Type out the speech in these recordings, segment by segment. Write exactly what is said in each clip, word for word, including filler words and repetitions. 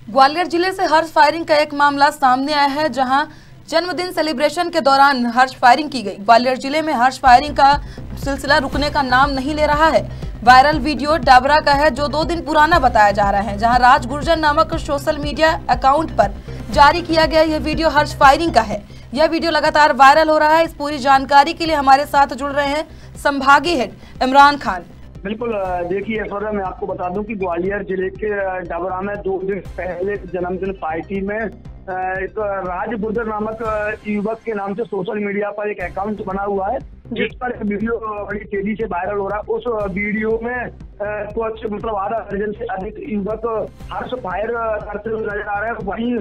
ग्वालियर जिले से हर्ष फायरिंग का एक मामला सामने आया है, जहां जन्मदिन सेलिब्रेशन के दौरान हर्ष फायरिंग की गई। ग्वालियर जिले में हर्ष फायरिंग का सिलसिला रुकने का नाम नहीं ले रहा है। वायरल वीडियो डाबरा का है, जो दो दिन पुराना बताया जा रहा है, जहां राज गुर्जर नामक सोशल मीडिया अकाउंट पर जारी किया गया यह वीडियो हर्ष फायरिंग का है। यह वीडियो लगातार वायरल हो रहा है। इस पूरी जानकारी के लिए हमारे साथ जुड़ रहे हैं संभागीय हेड इमरान खान। बिल्कुल, देखिए ऐश्वर्या, मैं आपको बता दूं कि ग्वालियर जिले के डाबरा में दो दिन पहले जन्मदिन पार्टी में एक राज गुर्जर नामक युवक के नाम से सोशल मीडिया पर एक अकाउंट बना हुआ है, जिस पर एक वीडियो बड़ी तेजी से वायरल हो रहा है। उस वीडियो में कुछ मतलब आधा दर्जन से अधिक युवक हर्ष फायर करते हुए नजर आ रहे हैं। वहीं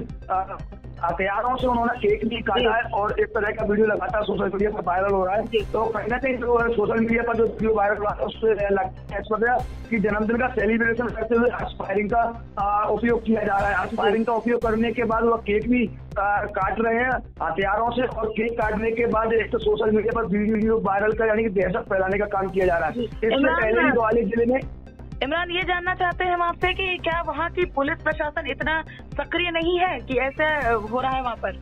हथियारों से उन्होंने केक भी काटा है और एक तरह का वीडियो लगातार सोशल मीडिया पर वायरल हो रहा है। तो कहीं ना कहीं जो सोशल मीडिया पर जो वीडियो वायरल हो रहा है उससे लगता है कि जन्मदिन का सेलिब्रेशन करते हुए हर्ष फायरिंग का उपयोग किया जा रहा है। हर्ष फायरिंग का उपयोग करने के बाद वह केक भी काट रहे हैं हथियारों से, और केक काटने के बाद एक तो सोशल मीडिया पर वीडियो वायरल कर यानी कि दहशत फैलाने का काम किया जा रहा है। इससे पहले ही ग्वालियर जिले में इमरान, ये जानना चाहते हैं हम आपसे कि क्या वहाँ की पुलिस प्रशासन इतना सक्रिय नहीं है कि ऐसा हो रहा है वहाँ पर?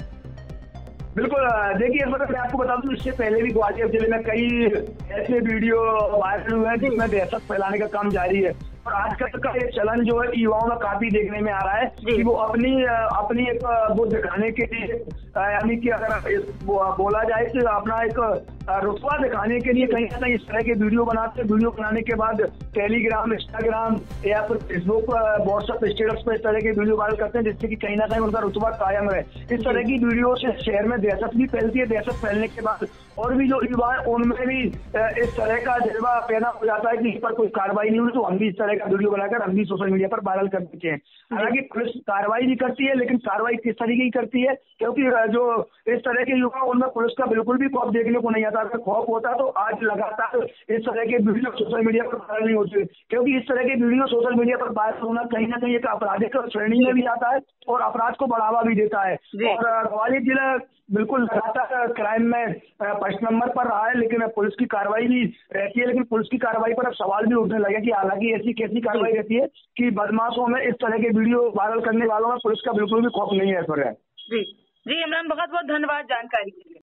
बिल्कुल, देखिए मतलब मैं आपको बता दूं, इससे पहले भी ग्वालियर जिले में कई ऐसे वीडियो वायरल हुए हैं जिसमें दहशत फैलाने का काम जारी है। और आजकल का एक चलन जो है युवाओं में काफी देखने में आ रहा है कि वो अपनी अपनी एक वो दिखाने के लिए, यानी कि अगर बोला जाए तो अपना एक रुतबा दिखाने के लिए कहीं ना कहीं इस तरह के वीडियो बनाते हैं। वीडियो बनाने के बाद टेलीग्राम, इंस्टाग्राम या फिर फेसबुक, व्हाट्सएप स्टेटस पर इस तरह के वीडियो वायरल करते हैं, जिससे कि कहीं ना कहीं उनका रुतबा कायम है। इस तरह की वीडियो से शहर में दहशत भी फैलती है। दहशत फैलने के बाद और भी जो युवा है उनमें भी इस तरह का जज्बा पैदा हो जाता है कि इस पर कोई कार्रवाई नहीं हुई तो हम भी इस तरह का वीडियो बनाकर हम भी सोशल मीडिया पर वायरल कर देते हैं। हालांकि पुलिस कार्रवाई भी करती है, लेकिन कार्रवाई किस तरीके की करती है, क्योंकि जो इस तरह के युवा उनमें पुलिस का बिल्कुल भी खौफ देखने को नहीं आता। अगर खौफ होता तो आज लगातार इस तरह के वीडियो सोशल मीडिया पर वायरल नहीं होते, क्योंकि इस तरह के वीडियो सोशल मीडिया पर वायरल होना कहीं ना कहीं एक आपराधिक श्रेणी में भी आता है और अपराध को बढ़ावा भी देता है। और ग्वालियर जिला बिल्कुल लगातार क्राइम में फर्स्ट नंबर पर रहा है, लेकिन पुलिस की कार्रवाई भी रहती है। लेकिन पुलिस की कार्रवाई पर अब सवाल भी उठने लगे कि हालांकि ऐसी कैसी कार्रवाई रहती है कि बदमाशों में, इस तरह के वीडियो वायरल करने वालों में पुलिस का बिल्कुल भी खौफ नहीं है। जी जी इमरान, बहुत बहुत धन्यवाद जानकारी के लिए।